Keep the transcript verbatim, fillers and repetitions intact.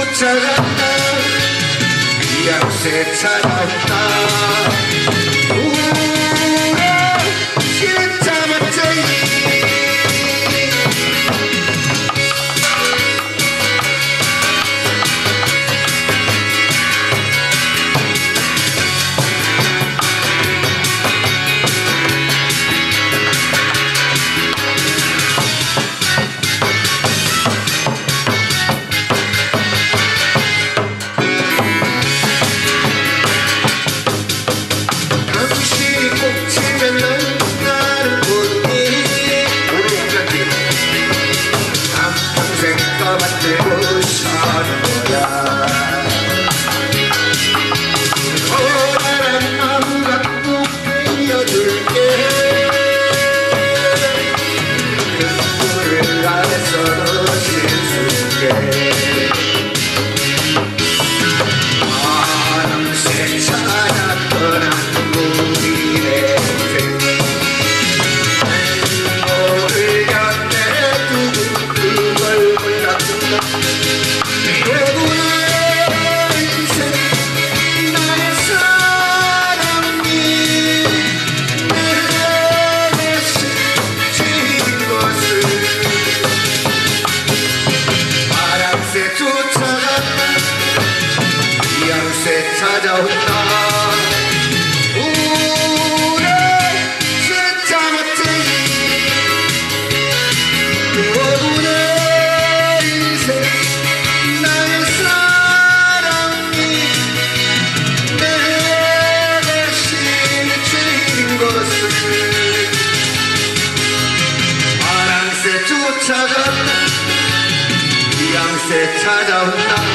쫓아간다 양새 찾아온다 우울해 진짜 멋쟁이 만들고 사는 거야 오늘은 마음 갖고 빌려줄게 눈물을 안에서도 쉴수있게 바람새 찾아 떠난 우리의 행복을 곁에 두고 그걸 외로운 인생 나의 사랑이 내게 스친 것을 바람새 쫓아간다 양새 찾아온다 우울해 진짜 멋쟁이 외로운 나의 사랑이 내게 스친 것을 바람새 쫓아간다 양새 찾아온다